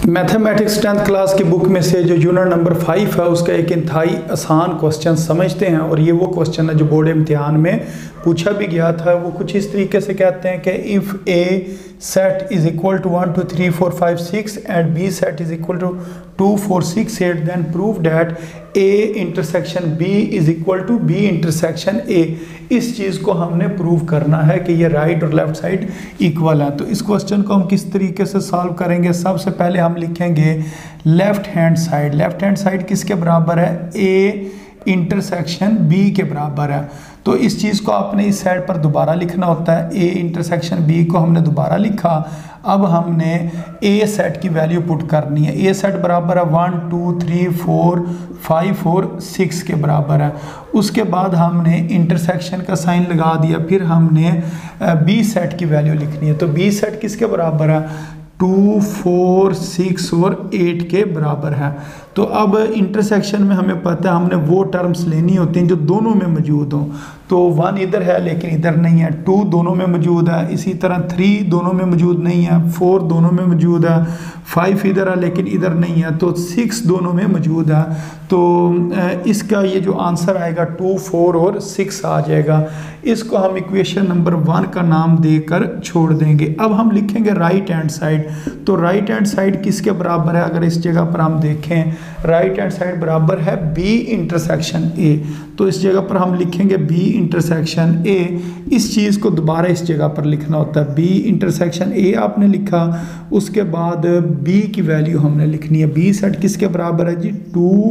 Mathematics 10th class की book में से जो यूनिट नंबर 5 है उसका एक इंतहाई आसान क्वेश्चन समझते हैं। और ये वो क्वेश्चन है जो बोर्ड इम्तिहान में पूछा भी गया था। वो कुछ इस तरीके से कहते हैं कि if A set is equal to 1 2 3 4 5 6 and B set is equal to 2 4 6 8 then prove that A intersection B is equal to B intersection A. इस चीज़ को हमने प्रूव करना है कि ये राइट और लेफ्ट साइड इक्वल है। तो इस क्वेश्चन को हम किस तरीके से सॉल्व करेंगे? सबसे पहले हम लिखेंगे left hand side. Left hand side किसके बराबर है? ए इंटरसेक्शन बी के बराबर है। तो इस चीज़ को आपने इस साइड पर दोबारा लिखना होता है। ए इंटरसेक्शन बी को हमने दोबारा लिखा। अब हमने ए सेट की वैल्यू पुट करनी है। ए सेट बराबर है 1 2 3 4 5 और 6 के बराबर है। उसके बाद हमने इंटरसेक्शन का साइन लगा दिया। फिर हमने बी सेट की वैल्यू लिखनी है। तो बी सेट किसके बराबर है? 2 4 6 और 8 के बराबर है। तो अब इंटरसेक्शन में हमें पता है हमने वो टर्म्स लेनी होती हैं जो दोनों में मौजूद हों। तो 1 इधर है लेकिन इधर नहीं है, 2 दोनों में मौजूद है, इसी तरह 3 दोनों में मौजूद नहीं है, 4 दोनों में मौजूद है, 5 इधर है लेकिन इधर नहीं है, तो 6 दोनों में मौजूद है। तो इसका ये जो आंसर आएगा 2 4 और 6 आ जाएगा। इसको हम इक्वेशन नंबर 1 का नाम देकर छोड़ देंगे। अब हम लिखेंगे राइट हैंड साइड। तो राइट हैंड साइड किसके बराबर है? अगर इस जगह पर हम देखें, राइट हैंड साइड बराबर है बी इंटरसेक्शन ए। तो इस जगह पर हम लिखेंगे बी इंटरसेक्शन ए। इस चीज़ को दोबारा इस जगह पर लिखना होता है। बी इंटरसेक्शन ए आपने लिखा, उसके बाद बी की वैल्यू हमने लिखनी है। बी सेट किसके बराबर है जी? 2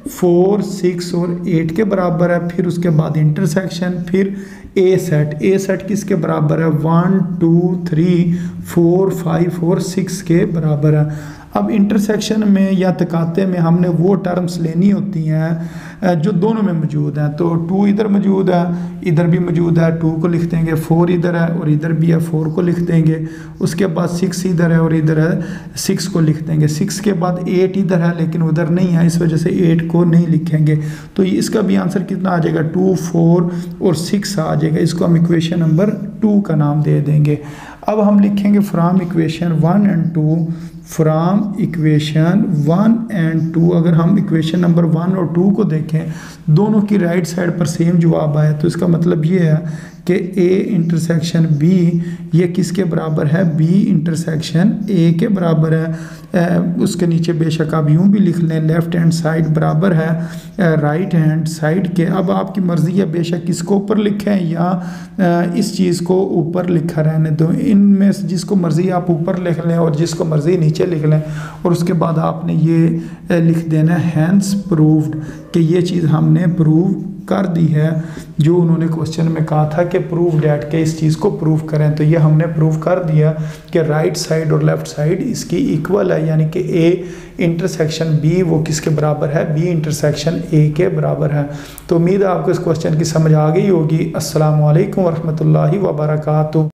4 6 और 8 के बराबर है। फिर उसके बाद इंटरसेक्शन, फिर ए सेट। ए सेट किसके बराबर है? 1 2 3 4 5 और 6 के बराबर है। अब इंटरसेक्शन में या तकाते में हमने वो टर्म्स लेनी होती हैं जो दोनों में मौजूद हैं। तो 2 इधर मौजूद है, इधर भी मौजूद है, 2 को लिख देंगे। 4 इधर है और इधर भी है, 4 को लिख देंगे। उसके बाद 6 इधर है और इधर है, 6 को लिख देंगे। 6 के बाद 8 इधर है लेकिन उधर नहीं है, इस वजह से 8 को नहीं लिखेंगे। तो इसका भी आंसर कितना आ जाएगा? 2 4 और 6 आ जाएगा। इसको हम इक्वेशन नंबर 2 का नाम दे देंगे। अब हम लिखेंगे from equation 1 and 2। From equation 1 and 2 अगर हम इक्वेशन नंबर 1 और 2 को देखें, दोनों की राइट साइड पर सेम जवाब आया। तो इसका मतलब ये है कि ए इंटरसेक्शन बी ये किसके बराबर है? बी इंटरसेक्शन ए के बराबर है। उसके नीचे बेशक आप यूँ भी लिख लें, लेफ्ट हैंड साइड बराबर है राइट हैंड साइड के। अब आपकी मर्ज़ी है बेशक इसको ऊपर लिखें या इस चीज़ को ऊपर लिखा रहने दो। इनमें से जिसको मर्ज़ी आप ऊपर लिख लें और जिसको मर्ज़ी नीचे लिख लें। और उसके बाद आपने ये लिख देना है हैंस प्रूव्ड, कि ये चीज़ हमने प्रूव कर दी है जो उन्होंने क्वेश्चन में कहा था कि प्रूव डैट के इस चीज़ को प्रूव करें। तो ये हमने प्रूव कर दिया कि राइट साइड और लेफ्ट साइड इसकी इक्वल है, यानी कि ए इंटरसेक्शन बी वो किसके बराबर है? बी इंटरसेक्शन ए के बराबर है। तो उम्मीद है आपको इस क्वेश्चन की समझ आ गई होगी। अस्सलाम वालेकुम वरहमतुल्लाहि वबरकातुहू।